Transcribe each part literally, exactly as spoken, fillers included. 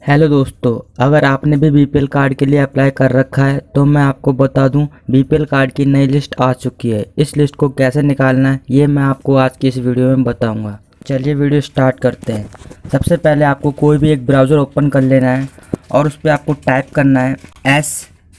Hello दोस्तों, अगर आपने भी बीपीएल कार्ड के लिए अप्लाई कर रखा है तो मैं आपको बता दूं बीपीएल कार्ड की नई लिस्ट आ चुकी है। इस लिस्ट को कैसे निकालना है ये मैं आपको आज की इस वीडियो में बताऊंगा। चलिए वीडियो स्टार्ट करते हैं। सबसे पहले आपको कोई भी एक ब्राउज़र ओपन कर लेना है और उस पर आपको टाइप करना है एस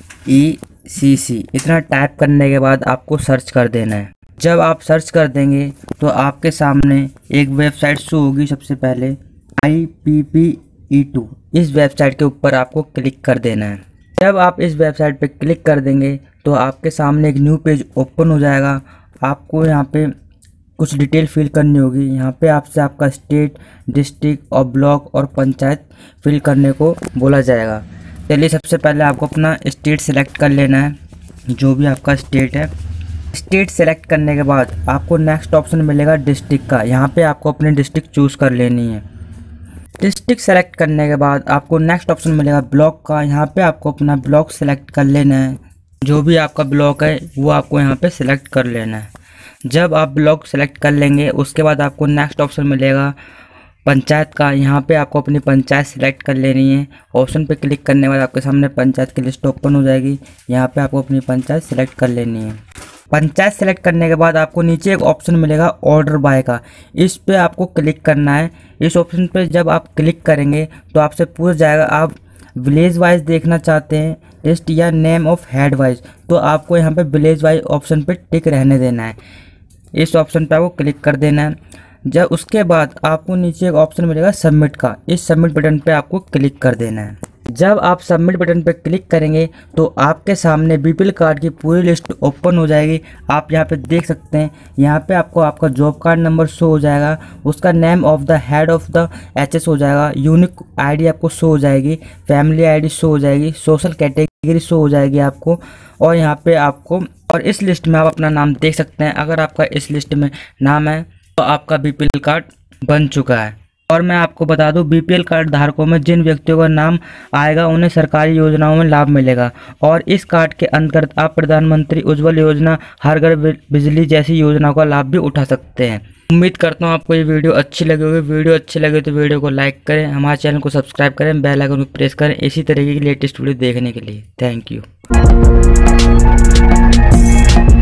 ई सी सी। इतना टाइप करने के बाद आपको सर्च कर देना है। जब आप सर्च कर देंगे तो आपके सामने एक वेबसाइट शो होगी। सबसे पहले I P P E two, इस वेबसाइट के ऊपर आपको क्लिक कर देना है। जब आप इस वेबसाइट पे क्लिक कर देंगे तो आपके सामने एक न्यू पेज ओपन हो जाएगा। आपको यहाँ पे कुछ डिटेल फिल करनी होगी। यहाँ पे आपसे आपका स्टेट, डिस्ट्रिक्ट और ब्लॉक और पंचायत फिल करने को बोला जाएगा। चलिए सबसे पहले आपको अपना स्टेट सेलेक्ट कर लेना है, जो भी आपका स्टेट है। स्टेट सेलेक्ट करने के बाद आपको नेक्स्ट ऑप्शन मिलेगा डिस्ट्रिक्ट का। यहाँ पे आपको अपनी डिस्ट्रिक्ट चूज़ कर लेनी है। डिस्ट्रिक्ट सेलेक्ट करने के बाद आपको नेक्स्ट ऑप्शन मिलेगा ब्लॉक का। यहाँ पे आपको अपना ब्लॉक सेलेक्ट कर लेना है। जो भी आपका ब्लॉक है वो आपको यहाँ पे सेलेक्ट कर लेना है। जब आप ब्लॉक सेलेक्ट कर लेंगे उसके बाद आपको नेक्स्ट ऑप्शन मिलेगा पंचायत का। यहाँ पे आपको अपनी पंचायत सेलेक्ट कर लेनी है। ऑप्शन पे क्लिक करने के बाद आपके सामने पंचायत की लिस्ट ओपन हो जाएगी। यहाँ पे आपको अपनी पंचायत सेलेक्ट कर लेनी है। पंचायत सेलेक्ट करने के बाद आपको नीचे एक ऑप्शन मिलेगा ऑर्डर बाय का। इस पे आपको क्लिक करना है। इस ऑप्शन पे जब आप क्लिक करेंगे तो आपसे पूछ जाएगा आप विलेज वाइज देखना चाहते हैं लिस्ट या नेम ऑफ हेड वाइज। तो आपको यहाँ पे विलेज वाइज ऑप्शन पे टिक रहने देना है। इस ऑप्शन पे आपको क्लिक कर देना है। जब उसके बाद आपको नीचे एक ऑप्शन मिलेगा सबमिट का। इस सबमिट बटन पे आपको क्लिक कर देना है। जब आप सबमिट बटन पर क्लिक करेंगे तो आपके सामने बीपीएल कार्ड की पूरी लिस्ट ओपन हो जाएगी। आप यहाँ पे देख सकते हैं। यहाँ पे आपको आपका जॉब कार्ड नंबर शो हो जाएगा, उसका name of the head of the HS हो जाएगा, यूनिक आईडी आपको शो हो जाएगी, फैमिली आईडी शो हो जाएगी, सोशल कैटेगरी शो हो जाएगी आपको। और यहाँ पे आपको और इस लिस्ट में आप अपना नाम देख सकते हैं। अगर आपका इस लिस्ट में नाम है तो आपका बीपीएल कार्ड बन चुका है। और मैं आपको बता दूं बीपीएल कार्ड धारकों में जिन व्यक्तियों का नाम आएगा उन्हें सरकारी योजनाओं में लाभ मिलेगा। और इस कार्ड के अंतर्गत आप प्रधानमंत्री उज्ज्वल योजना, हर घर बिजली जैसी योजनाओं का लाभ भी उठा सकते हैं। उम्मीद करता हूं आपको ये वीडियो अच्छी लगी होगी। वीडियो अच्छी लगे तो वीडियो को लाइक करें, हमारे चैनल को सब्सक्राइब करें, बेल आइकन को प्रेस करें इसी तरीके की लेटेस्ट वीडियो देखने के लिए। Thank you.